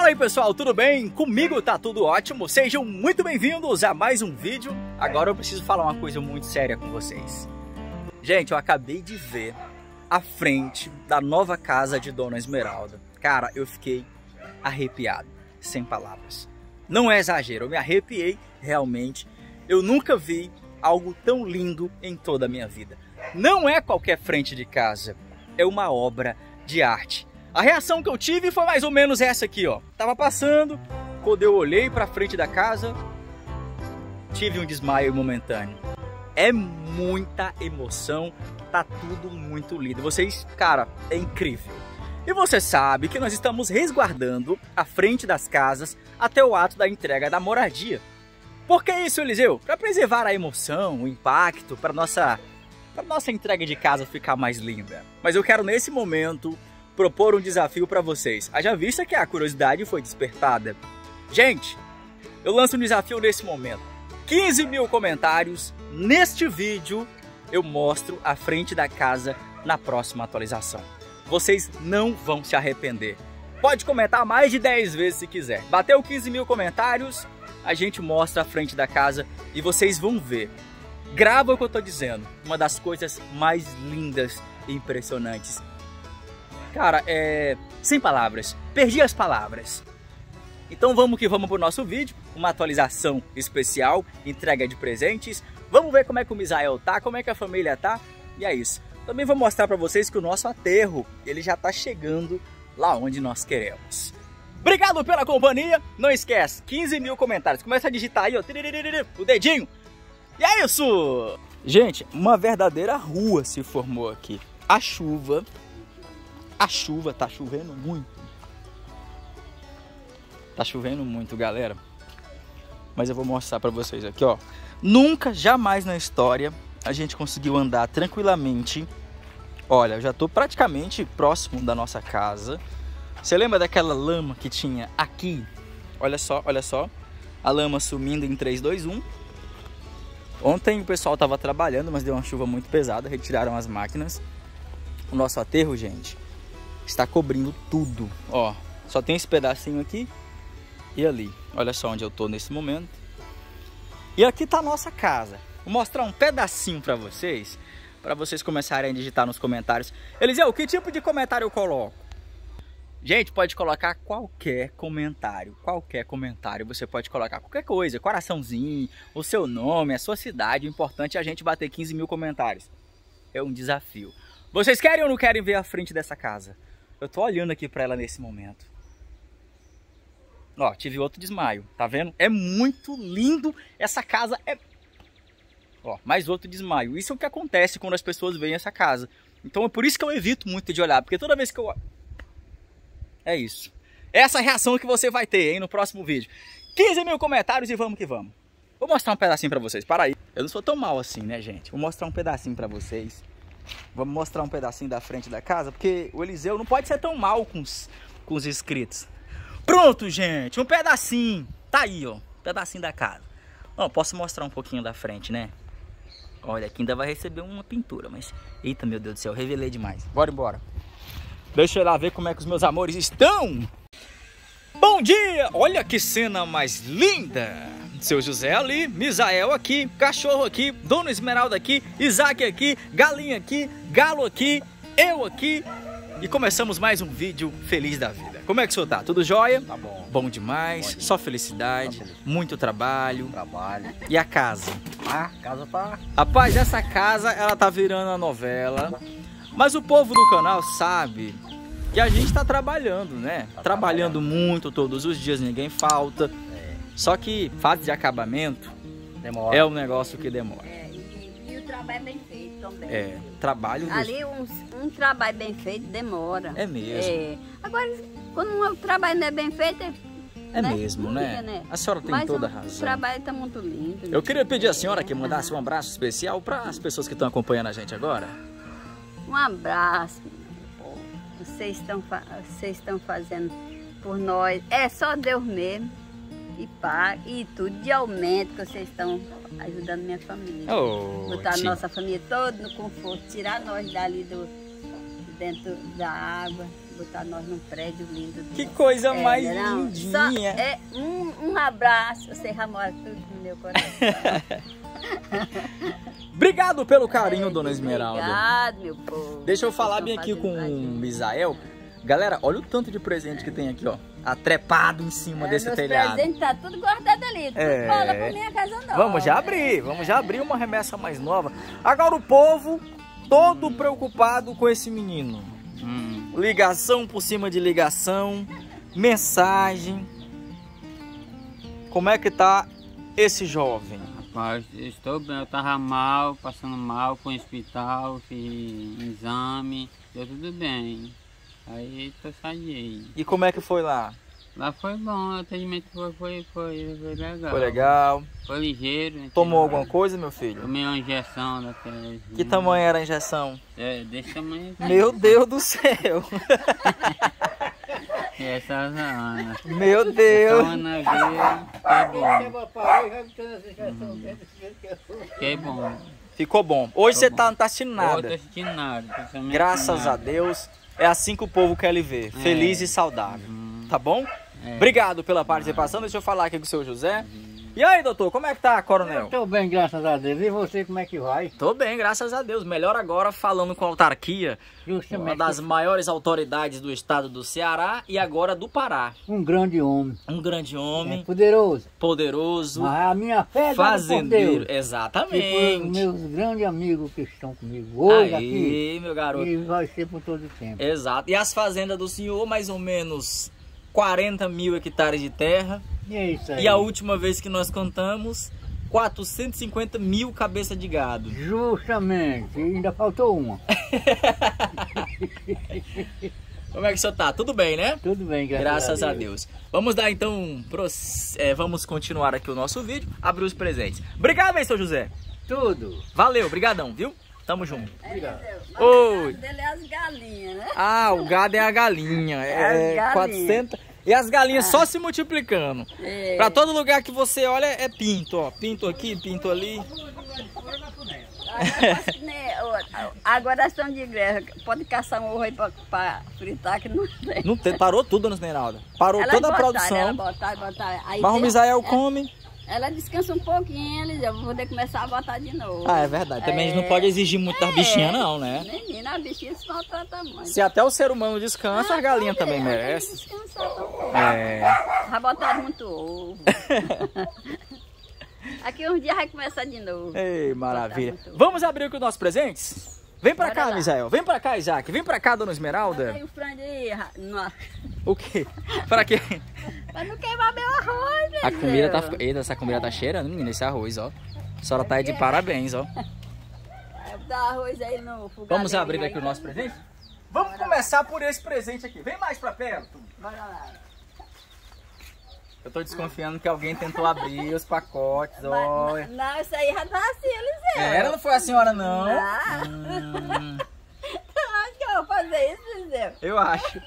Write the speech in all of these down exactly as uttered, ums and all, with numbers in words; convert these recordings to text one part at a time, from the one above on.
Fala aí pessoal, tudo bem? Comigo tá tudo ótimo, sejam muito bem-vindos a mais um vídeo. Agora eu preciso falar uma coisa muito séria com vocês. Gente, eu acabei de ver a frente da nova casa de Dona Esmeralda. Cara, eu fiquei arrepiado, sem palavras. Não é exagero, eu me arrepiei realmente. Eu nunca vi algo tão lindo em toda a minha vida. Não é qualquer frente de casa, é uma obra de arte. A reação que eu tive foi mais ou menos essa aqui, ó. Tava passando, quando eu olhei pra frente da casa, tive um desmaio momentâneo. É muita emoção, tá tudo muito lindo. Vocês, cara, é incrível. E você sabe que nós estamos resguardando a frente das casas até o ato da entrega da moradia. Por que isso, Eliseu? Para preservar a emoção, o impacto, para nossa, para nossa entrega de casa ficar mais linda. Mas eu quero nesse momento propor um desafio para vocês. Haja vista que a curiosidade foi despertada. Gente, eu lanço um desafio nesse momento. quinze mil comentários. Neste vídeo eu mostro a frente da casa na próxima atualização. Vocês não vão se arrepender. Pode comentar mais de dez vezes se quiser. Bateu quinze mil comentários, a gente mostra a frente da casa e vocês vão ver. Grava o que eu tô dizendo. Uma das coisas mais lindas e impressionantes. Cara, é... sem palavras. Perdi as palavras. Então vamos que vamos pro nosso vídeo. Uma atualização especial, entrega de presentes. Vamos ver como é que o Misael tá, como é que a família tá. E é isso. Também vou mostrar para vocês que o nosso aterro, ele já tá chegando lá onde nós queremos. Obrigado pela companhia. Não esquece, quinze mil comentários. Começa a digitar aí, ó, o dedinho. E é isso! Gente, uma verdadeira rua se formou aqui. A chuva, a chuva tá chovendo muito. Tá chovendo muito, galera. Mas eu vou mostrar para vocês aqui, ó. Nunca, jamais na história a gente conseguiu andar tranquilamente. Olha, eu já tô praticamente próximo da nossa casa. Você lembra daquela lama que tinha aqui? Olha só, olha só. A lama sumindo em três, dois, um. Ontem o pessoal tava trabalhando, mas deu uma chuva muito pesada. Retiraram as máquinas. O nosso aterro, gente, está cobrindo tudo. Ó, só tem esse pedacinho aqui e ali. Olha só onde eu tô nesse momento. E aqui tá a nossa casa. Vou mostrar um pedacinho para vocês, para vocês começarem a digitar nos comentários. Eliseu, que tipo de comentário eu coloco? Gente, pode colocar qualquer comentário, qualquer comentário, você pode colocar qualquer coisa, coraçãozinho, o seu nome, a sua cidade, o importante é a gente bater quinze mil comentários. É um desafio. Vocês querem ou não querem ver a frente dessa casa? Eu tô olhando aqui para ela nesse momento. Ó, tive outro desmaio, tá vendo? É muito lindo, essa casa é... Ó, mais outro desmaio. Isso é o que acontece quando as pessoas veem essa casa. Então é por isso que eu evito muito de olhar, porque toda vez que eu... É isso. Essa reação que você vai ter, hein, no próximo vídeo. quinze mil comentários e vamos que vamos. Vou mostrar um pedacinho pra vocês, para aí. Eu não sou tão mal assim, né, gente? Vou mostrar um pedacinho pra vocês. Vamos mostrar um pedacinho da frente da casa, porque o Eliseu não pode ser tão mal com os, com os inscritos. Pronto, gente, um pedacinho. Tá aí, ó, um pedacinho da casa. Ó, posso mostrar um pouquinho da frente, né? Olha, aqui ainda vai receber uma pintura, mas... Eita, meu Deus do céu, revelei demais. Bora embora. Deixa eu ir lá ver como é que os meus amores estão. Bom dia! Olha que cena mais linda! Seu José ali, Misael aqui, cachorro aqui, Dona Esmeralda aqui, Isaac aqui, galinha aqui, galo aqui, eu aqui. E começamos mais um vídeo feliz da vida. Como é que o senhor tá? Tudo jóia? Tá bom. Bom demais, bom demais. Só felicidade, Só muito trabalho. Trabalho. E a casa? Ah, a casa tá... Rapaz, essa casa, ela tá virando a novela. Mas o povo do canal sabe que a gente tá trabalhando, né? Tá trabalhando, trabalhando muito todos os dias, ninguém falta. É. Só que fase de acabamento demora. É um negócio que demora. É, e, e o trabalho é bem feito também. É, trabalho... Ali um, um trabalho bem feito demora. É mesmo. É. Agora, quando o trabalho não é bem feito... É, é né? mesmo, né? Fica, né? A senhora tem Mas toda a o, razão. O trabalho tá muito lindo. Eu queria pedir à senhora que mandasse um abraço especial para as pessoas que estão acompanhando a gente agora. Um abraço, meu povo. Vocês estão, vocês estão fazendo por nós. É só Deus mesmo. E paga. E tudo de aumento que vocês estão ajudando minha família. Oh, botar tia. a nossa família toda no conforto. Tirar nós dali do, dentro da água. botar nós num prédio lindo. Que coisa É, mais não, lindinha. só é um, um abraço, você já mora tudo no meu coração. Obrigado pelo carinho, É, dona Esmeralda. Obrigado, meu povo. Deixa eu falar Vocês bem estão aqui com fazendo o mais Misael. Galera, olha o tanto de presente que tem aqui, ó. Atrepado em cima É, desse meus telhado. presentes tá tudo guardado ali, tudo É. cola pra minha casa nova. Vamos já abrir, vamos já abrir uma remessa mais nova. Agora o povo todo preocupado com esse menino. Hum, ligação por cima de ligação, mensagem. Como é que tá esse jovem? Rapaz, eu estou bem, eu tava mal, passando mal, fui no hospital, fiz exame, deu tudo bem. Aí tô saí. E como é que foi lá? Lá foi bom, o atendimento foi, foi, foi, foi legal. Foi legal? Foi ligeiro. Né? Tomou alguma coisa, meu filho? Tomei uma injeção da tese. Que tamanho era a injeção? É, desse tamanho. Meu Deus do céu! Essa Ana. Meu Deus! Essa Ana veio, que é bom. Que é bom. Ficou bom. Hoje você bom. tá, não tá assistindo Eu nada. tô assistindo nada. tô assistindo Graças nada. a Deus. É assim que o povo quer lhe ver. Feliz e saudável. Tá bom? É. Obrigado pela participação. Deixa eu falar aqui com o seu José. E aí, doutor, como é que tá, coronel? Estou bem, graças a Deus. E você, como é que vai? Tô bem, graças a Deus. Melhor agora falando com a autarquia, uma Justamente das maiores autoridades do estado do Ceará e agora do Pará. um grande homem, Um grande é, homem, poderoso. poderoso, Mas a minha fé é dada por fazendeiro. Deus. E por Exatamente. meus grandes amigos que estão comigo hoje aqui. Aí, meu garoto. E vai ser por todo o tempo. Exato. E as fazendas do senhor, mais ou menos quarenta mil hectares de terra. E é isso aí. E a última vez que nós contamos, quatrocentos e cinquenta mil cabeças de gado. Justamente. E ainda faltou uma. Como é que o senhor tá? Tudo bem, né? Tudo bem, graças, Graças a Deus. Vamos dar então, pros- é, vamos continuar aqui o nosso vídeo, abrir os presentes. Obrigado, hein, seu José. Tudo. Valeu, brigadão, viu? Tamo junto. Obrigado. Mas Oi. o dele é as galinhas, né? Ah, o gado é a galinha. É É as galinhas. quatrocentas. E as galinhas só se multiplicando. É. Pra todo lugar que você olha é pinto, ó. Pinto aqui, pinto ali. Agora estão de greve, pode caçar um ovo aí pra, pra fritar que não tem. Não tem, parou tudo, Dona Esmeralda. Parou Elas toda a botaram, produção. Ela botar, botar. Aí Mas o tem- Misael é, come. Ela descansa um pouquinho, eles eu vou poder começar a botar de novo. Ah, é verdade. Também a gente não É. pode exigir muito das É. bichinhas, não, né? Menina, a bichinha se maltrata muito. Se até o ser humano descansa, a galinha também merece. Descansar também. É. Já botaram muito ovo. Aqui uns dias vai começar de novo. Ei, maravilha. Botar muito. Vamos abrir aqui os nossos presentes? Vem pra Bora cá, lá. Misael. Vem pra cá, Isaac. Vem pra cá, Dona Bota Esmeralda. aí o frango aí, ra- no- O quê? Pra quê? pra não queimar meu arroz, meu A comida tá... Deus. Eita, essa comida tá cheirando, menina, esse arroz, ó. A senhora tá aí de parabéns, ó. Vai botar arroz aí no fogareiro. Vamos abrir aí. aqui o nosso presente? Vamos começar por esse presente aqui. Vem mais pra perto. Bora lá. Eu tô desconfiando que alguém tentou abrir os pacotes, Mas- olha. Não, isso aí já tá assim, Eliseu. Era, não foi a senhora, não? Não. Hum, Acho que eu vou fazer isso, Eliseu. eu acho.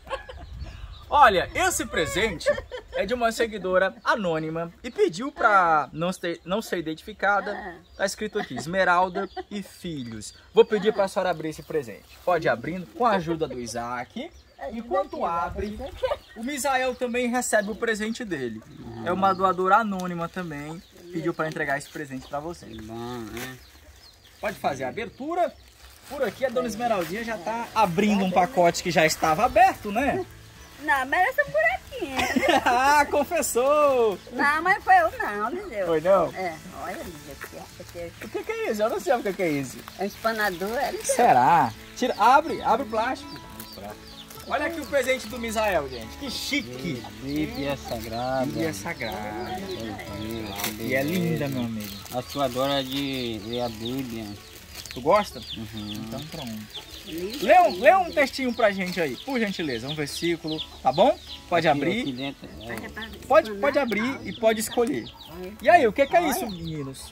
Olha, esse presente é de uma seguidora anônima e pediu pra não ser, não ser identificada. Tá escrito aqui, Esmeralda e Filhos. Vou pedir pra senhora abrir esse presente. Pode ir abrindo com a ajuda do Isaac. Enquanto abre, o Misael também recebe o presente dele. É uma doadora anônima também. Pediu pra entregar esse presente pra você. Bom, né? Pode fazer a abertura. Por aqui a dona Esmeraldinha já tá abrindo um pacote que já estava aberto, né? Não, mas essa buraquinha. Ah, confessou! Não, mas foi eu não, Eliseu. Foi não? É, olha, Eliseu, que é, que é, O que, que é isso? Eu não sei o que, que é isso. é um espanador, Eliseu. Será? Tira, abre, abre o plástico. Olha aqui o presente do Misael, gente. Que chique! Bíblia Sagrada. Bíblia Sagrada. E E é linda, meu amigo. A sua adora de ler a Bíblia. Tu gosta? Uhum. Então pronto. Lê um, lê um textinho pra gente aí, por gentileza. Um versículo, tá bom? Pode Aqui abrir. dentro, é, Pode, pode abrir e pode escolher. E aí, o que, que é isso, meninos?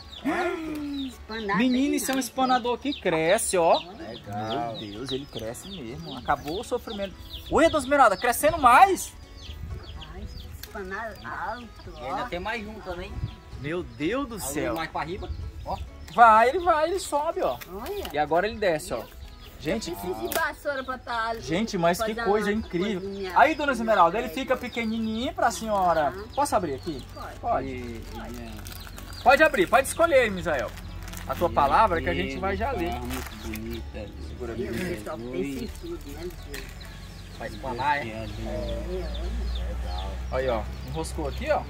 Espanar Menino, tem isso é um nada. espanador que cresce, ó. Legal. Meu Deus, ele cresce mesmo. Acabou o sofrimento. Oi, Dona Esmeralda, crescendo mais. Ai, espanar alto, E ainda ó. tem mais um também. Meu Deus do Aí céu. mais pra riba. Ó. Vai, ele vai, ele sobe, ó. Olha. E agora ele desce, ó. Gente, Eu preciso de vassoura pra estar... gente, mas que fazer coisa uma incrível. coisinha. Aí, dona Esmeralda, ele fica pequenininho pra senhora. Posso abrir aqui? Pode. Pode. E- Pode abrir, pode escolher aí, Misael. A tua palavra que a gente vai já ler. Ah, muito bonita. Segura Meu Deus, só tem tudo, né? Vai espanar, é? Aí, ó. Enroscou aqui, ó.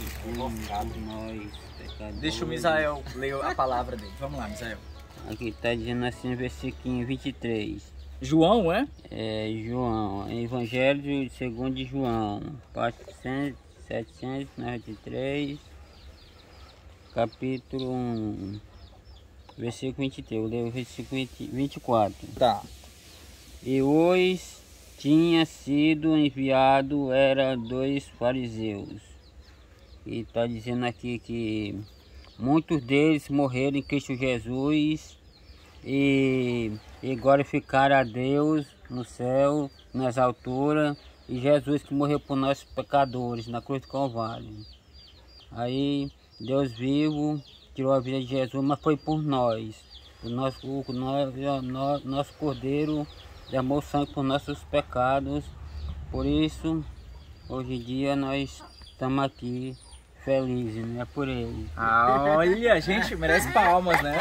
Deixa o Misael ler a palavra dele. Vamos lá, Misael. Aqui está dizendo assim no versículo vinte e três. João, é? É, João, Evangelho segundo João, página setecentos e noventa e três, capítulo um, versículo vinte e três, eu leio o versículo vinte e quatro. Tá. E hoje tinha sido enviado, era dois fariseus. E está dizendo aqui que muitos deles morreram em Cristo Jesus e, e glorificaram a Deus no céu, nas alturas, e Jesus que morreu por nós pecadores na cruz do Calvário. Aí Deus vivo tirou a vida de Jesus, mas foi por nós. O nosso, o, nosso, nosso Cordeiro derramou sangue por nossos pecados. Por isso, hoje em dia nós estamos aqui felizes, né? Por ele. Ah, olha, a gente merece palmas, né?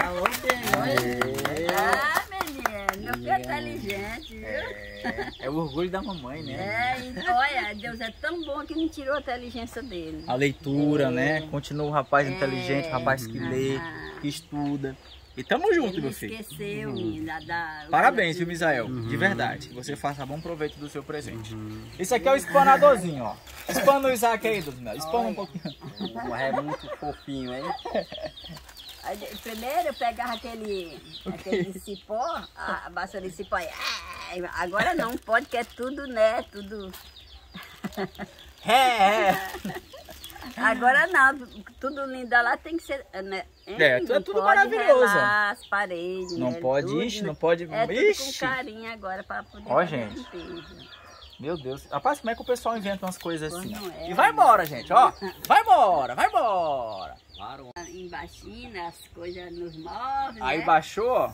Ah, menino, meu filho é inteligente, viu? É, é o orgulho da mamãe, né? É, e olha, Deus é tão bom que não tirou a inteligência dele. A leitura, né? Continua o rapaz inteligente, o rapaz que lê, Ah. que estuda. E tamo junto, Ele meu filho. esqueceu, menino, da, da... Parabéns, viu, Misael? De verdade. Que você faça bom proveito do seu presente. Esse aqui é o espanadorzinho, ó. Espana o Isaac aí, Dona Mel. Espana um pouquinho. É muito fofinho, hein? Aí, primeiro eu pegava aquele, aquele cipó, a vassoura de cipó, e, ah, agora não pode, que é tudo, né, tudo... É, é. Agora não, tudo lindo lá tem que ser, né? É, Não é tudo pode maravilhoso. relar as paredes, Não né, pode, tudo, ixi, né? não pode... É tudo Ixi. com carinho agora para poder Ó, fazer gente. limpeza. Meu Deus. Rapaz, como é que o pessoal inventa umas coisas assim? Pois não é, E vai embora, gente, ó. Vai embora, vai embora. Embaixinho, as coisas nos móveis, Aí né? baixou, ó.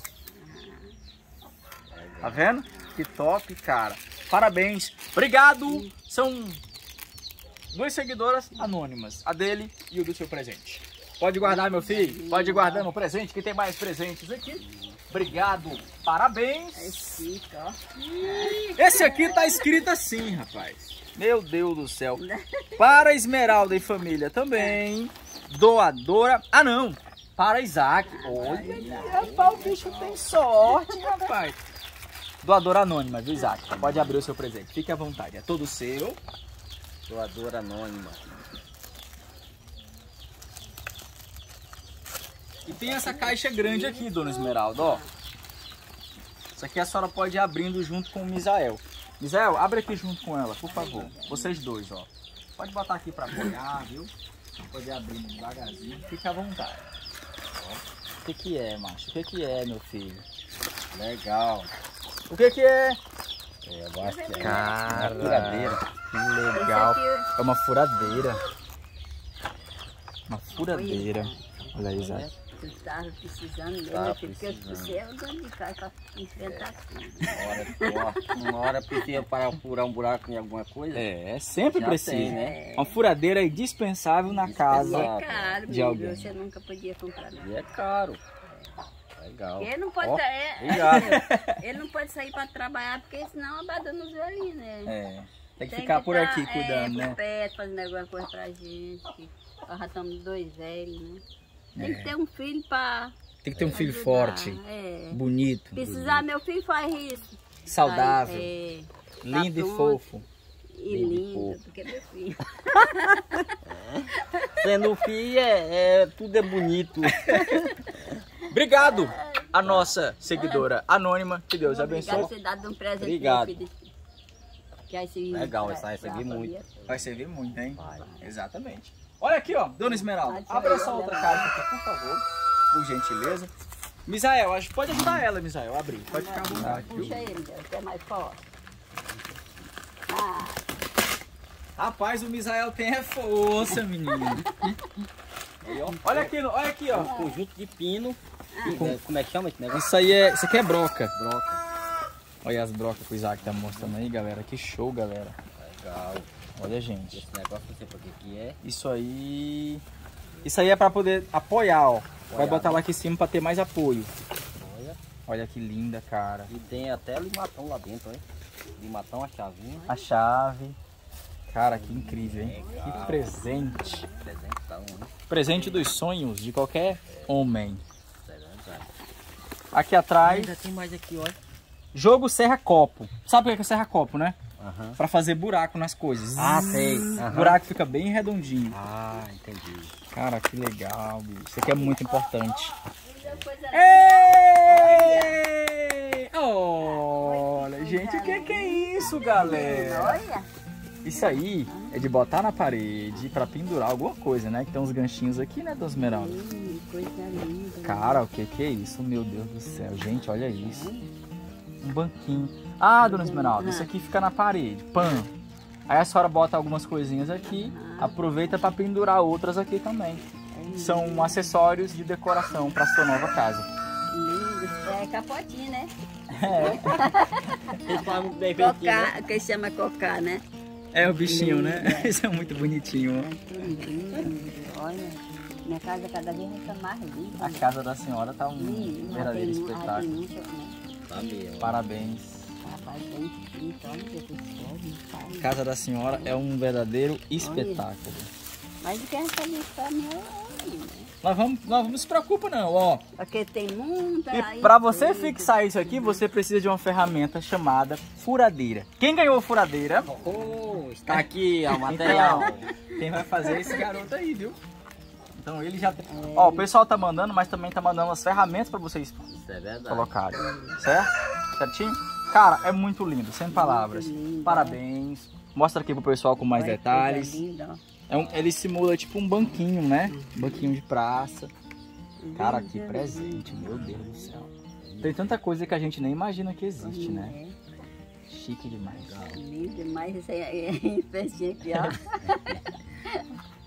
Tá vendo? Que top, cara. Parabéns. Obrigado. São duas seguidoras anônimas. A dele e o do seu presente. Pode guardar, meu filho. Pode guardar meu presente, que tem mais presentes aqui. Obrigado. Parabéns. É chique, ó. Esse aqui tá escrito assim, rapaz. Meu Deus do céu. Para Esmeralda e família também. Doadora. Ah, não. Para Isaac. Olha, rapaz, o bicho tem sorte, rapaz. Doadora anônima, viu, Isaac? Pode abrir o seu presente. Fique à vontade. É todo seu. Doadora anônima. E tem essa caixa grande aqui, dona Esmeralda, ó. Isso aqui a senhora pode ir abrindo junto com o Misael. Misael, abre aqui junto com ela, por favor. Vocês dois, ó. Pode botar aqui pra apoiar, viu? Poder abrir devagarzinho. Fique à vontade. Ó. O que que é, macho? O que que é, meu filho? Legal. O que que é? É, eu acho que é Cara, uma furadeira. que legal. Esse aqui- É uma furadeira. Uma furadeira. Olha aí, Isaac. Tu estava precisando mesmo, Tava meu filho, porque precisando. você é o dono de casa para enfrentar tudo. Uma hora, uma hora precisa para furar um buraco em alguma coisa. É, sempre Já precisa. tem, né? Uma furadeira é indispensável na casa. É caro, de menino, alguém. você nunca podia comprar nada. E é caro. Legal. Ele não pode, Ó, é, obrigado. ele não pode sair para trabalhar, porque senão abandona os velhinhos, né? É, tem que ficar por aqui tá, cuidando, é, né? por perto, fazendo alguma coisa pra gente. Que nós já estamos dois velhos, né? Tem É. que ter um filho para Tem que ter um filho ajudar, forte, É. bonito, Precisar, meu filho faz isso. saudável, Faz, é, lindo e pronto. fofo. E Lindo e lindo, fofo. porque é meu filho. Sendo filho, é, é- tudo é bonito. Obrigado a nossa seguidora anônima. Que Deus abençoe. Obrigado por ter dado um presente pro Obrigado. meu filho. Que aí se- Legal, pra- essa recebi pra muito. família. Vai servir muito, hein? Exatamente. Olha aqui, ó, dona Esmeralda. Ah, Abre deixa essa eu outra olhar. caixa aqui, por favor. Por gentileza. Misael, acho que pode ajudar ela, Misael, a abrir. Pode ficar à vontade, viu? Puxa ele, Deus, que é mais forte. Ah, Rapaz, o Misael tem é força, menino. Aí, ó, Olha aqui, no- olha aqui, ó. um conjunto de pino. É, como é que chama esse negócio? Isso aí é, isso aqui é broca. Broca. Olha as brocas que o Isaac tá mostrando aí, galera. Que show, galera. Legal. Olha, gente. Esse negócio não sei pra que que é. Isso aí... Isso aí é pra poder apoiar, ó. Vai Apoiar, botar né? lá aqui em cima pra ter mais apoio. Olha. Olha que linda, cara. E tem até limatão lá dentro, hein? Limatão, a chavinha. A chave. Cara, que incrível, hein? Que presente. Presentão, né? Presente dos sonhos de qualquer homem. Verdade. Aqui atrás, Ainda tem mais aqui, olha. jogo serra-copo. Sabe o que é serra-copo, né? Aham. Pra fazer buraco nas coisas. Ah, sei. O Aham. buraco fica bem redondinho. Ah, entendi. Cara, que legal, bicho. Isso aqui é muito importante. Coisa Ei! Olha, gente, o que, que é isso, galera? Olha. Isso aí é de botar na parede pra pendurar alguma coisa, né? Que tem uns ganchinhos aqui, né, Dona Esmeralda? Hum, coisa linda. Cara, o que que é isso? Meu Deus do céu. Gente, olha isso. Um banquinho. Ah, Dona Esmeralda, isso aqui fica na parede. Pã. Aí a senhora bota algumas coisinhas aqui, aproveita para pendurar outras aqui também. São acessórios de decoração para sua nova casa. Lindo. É capotinho, né? Eles falam muito bem feitinho, né? Cocá, que chama cocá, né? É o bichinho, né? Isso é muito bonitinho. É tudo lindo. Olha, minha casa cada vez fica mais linda. A casa da senhora tá um Lindo. verdadeiro Tem- ah, tem espetáculo. muito, né? Tá mesmo. Parabéns. Rapaz, bem bonito. Olha que céu, A casa da senhora é um verdadeiro espetáculo. mas o que é saber para mim é lindo, né? Nós vamos, nós vamos, não se preocupa não, ó. Porque tem muita... E para você fixar isso aqui, você precisa de uma ferramenta chamada furadeira. Quem ganhou a furadeira? Oh, está aqui ó, o material. Quem vai fazer é esse garoto aí, viu? Então ele já... Ó, o pessoal tá mandando, mas também tá mandando as ferramentas para vocês Isso é verdade. colocarem. Certo? Certinho? Cara, é muito lindo, sem palavras. lindo, Parabéns. Mostra aqui pro pessoal com mais Olha que detalhes. coisa linda, ó. É um, ele simula tipo um banquinho, né? Um banquinho de praça. Cara, que Lindo, presente, meu Deus do céu. Tem tanta coisa que a gente nem imagina que existe, né? Chique demais. Lindo demais esse aí, é festinha aqui, ó.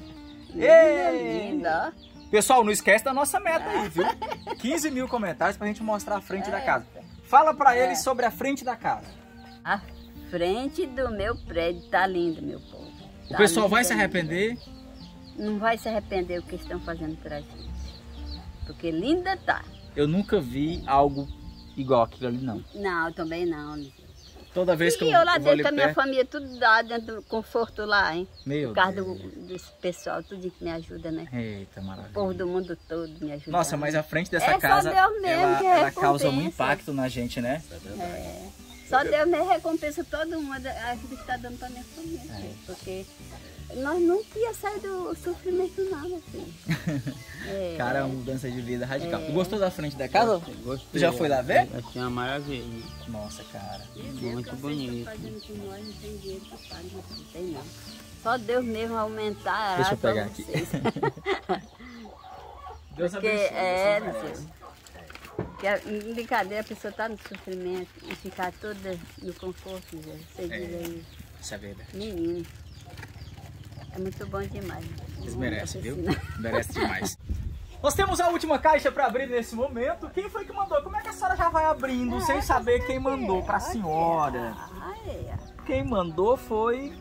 Ei! Linda, ó. Pessoal, não esquece da nossa meta aí, viu? quinze mil comentários pra gente mostrar a frente da casa. Fala pra É. eles sobre a frente da casa. A frente do meu prédio tá lindo, meu povo. O Tá pessoal lindo, vai se lindo. arrepender? Não vai se arrepender do que estão fazendo pra gente. Porque linda tá. Eu nunca vi algo igual aquilo ali, não. Não, também não. Toda vez que E eu, eu lá eu vou ali dentro com a minha perto... família, tudo lá dentro do conforto lá, hein? Meu Por causa do, Deus. desse pessoal, tudo que me ajuda, né? Eita, O maravilha. povo do mundo todo me ajuda. Nossa, mas a frente dessa É só casa, Deus mesmo ela, que ela causa um recompensa. impacto na gente, né? É. Só Deus me recompensa todo mundo, a vida que está dando para minha família. É. Porque nós nunca ia sair do sofrimento não, meu filho. É. Cara, é uma mudança de vida radical. Tu gostou da frente da casa? Gostei. Tu já foi lá ver? Vai ser uma maravilha. Nossa, cara. Muito bonito. Fazendo com nós, não tem dinheiro que pague, não tem não. Só Deus mesmo aumentar. Deixa eu pra pegar aqui. vocês. Deus Porque abençoe. é, vocês merecem. que a em brincadeira a pessoa está no sofrimento e ficar toda no conforto, Zé. Você diz aí, Isso é verdade. menino. É muito bom demais. Vocês Não merecem, vou viu? raciocinar. Merece demais. Nós temos a última caixa para abrir nesse momento. Quem foi que mandou? Como é que a senhora já vai abrindo sem saber quem mandou para a senhora? Ah, é. Quem mandou foi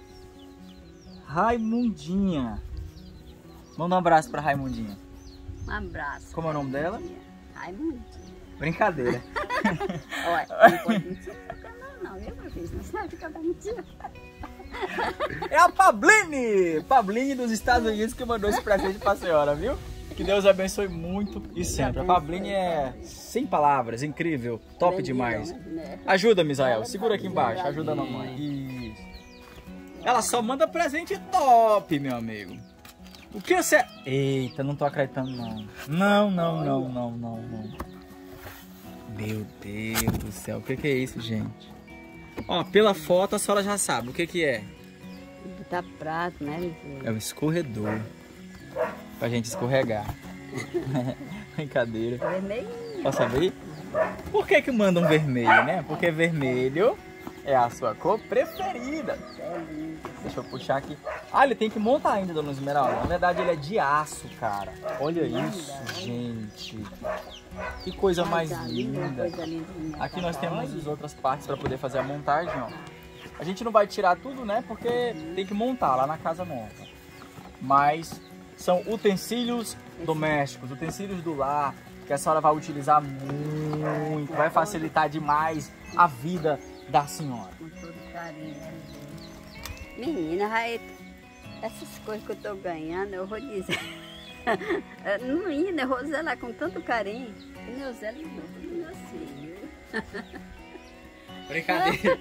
Raimundinha. Manda um abraço para Raimundinha. Um abraço. Como é o nome dela? Raimundo. Brincadeira. Olha, não pode mentir não, não, viu, meu filho? Não sabe ficar mentindo. É a Pabline! Pabline dos Estados Unidos que mandou esse presente pra senhora, viu? Que Deus abençoe muito e sempre. A Pabline é sem palavras, incrível, top demais. Né? Ajuda, Misael, segura aqui embaixo, ajuda a mamãe. Isso. Ela só manda presente top, meu amigo. O que você... Eita, não tô acreditando não. Não, não, não, não, não, não. Meu Deus do céu, o que que é isso, gente? Ó, pela foto a senhora já sabe o que que é. Botar prato, né, meu filho? É um escorredor. Pra gente escorregar. Brincadeira. Vermelho. Posso abrir? Por que que mandam vermelho, né? Porque vermelho É a sua cor preferida. É lindo. Deixa eu puxar aqui. Ah, ele tem que montar ainda, dona Esmeralda. Na verdade, ele é de aço, cara. Olha isso, gente. Que coisa mais linda. Coisa linda. Aqui nós temos as outras partes para poder fazer a montagem, ó. A gente não vai tirar tudo, né? Porque tem que montar lá na casa monta. Mas são utensílios domésticos, utensílios do lar, que a senhora vai utilizar muito. Vai facilitar demais a vida da senhora. Com todo carinho. Menina, aí, essas coisas que eu tô ganhando, eu vou dizer. Menina, eu vou zelar com tanto carinho. E meu zelo não é meu filho. Brincadeira.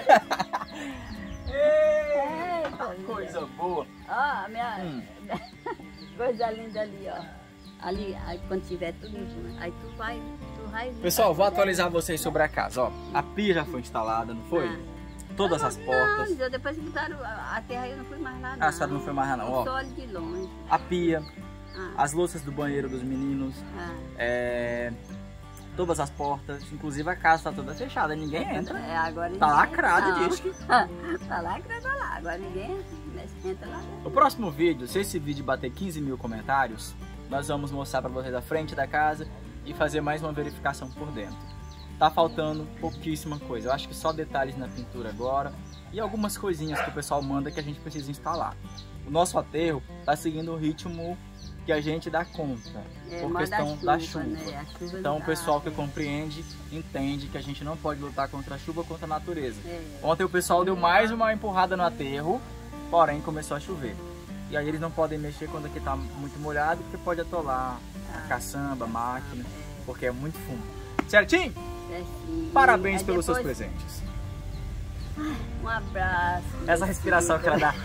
Eita, Coisa boa. Ó, a minha Hum. coisa linda ali, ó. Ali, aí quando tiver tudo junto, aí tu vai, tu vai. Pessoal, vou atualizar vocês sobre a casa, ó. A pia já foi instalada, não foi? Ah. Todas as portas. Não, depois que botaram a a terra, eu não fui mais lá, não. Ah, a senhora não foi mais lá, não, ó. Eu só olho de longe. A pia, Ah, as louças do banheiro dos meninos, ah. é... todas as portas, inclusive a casa tá toda fechada, ninguém entra. É, agora Tá ninguém- lacrado, não. diz que. Tá lacrado lá, agora ninguém entra lá. No próximo vídeo, se esse vídeo bater quinze mil comentários, nós vamos mostrar pra vocês a frente da casa e fazer mais uma verificação por dentro. Tá faltando pouquíssima coisa, eu acho que só detalhes na pintura agora e algumas coisinhas que o pessoal manda que a gente precisa instalar. O nosso aterro tá seguindo o ritmo que a gente dá conta, É, por manda questão a da chuva, chuva. né? A chuva Então não o dá. pessoal que compreende, entende que a gente não pode lutar contra a chuva, contra a natureza. É. Ontem o pessoal deu mais uma empurrada no aterro, porém começou a chover. E aí eles não podem mexer quando aqui tá muito molhado, porque pode atolar a caçamba, a máquina, porque é muito fundo. Certinho? É sim. Parabéns Aí pelos seus depois, presentes. Um abraço. Essa respiração que ela dá.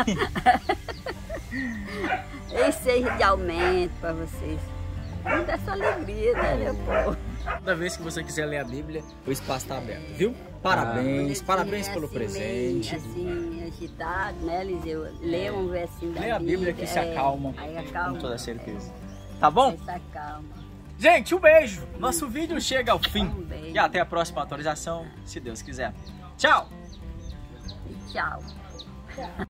E seja de aumento para vocês. Muita essa alegria, né, meu povo? Toda vez que você quiser ler a Bíblia, o espaço está aberto, viu? Parabéns, Quando parabéns assim, pelo assim, presente. Meio, assim, agitado, né, Eliseu? Lê um versinho da Lê a Bíblia que se é, acalma, aí acalma, com toda certeza. Tá bom? É, se acalma. Gente, um beijo. Nosso vídeo chega ao fim. Um beijo. E até a próxima atualização, se Deus quiser. Tchau! E tchau.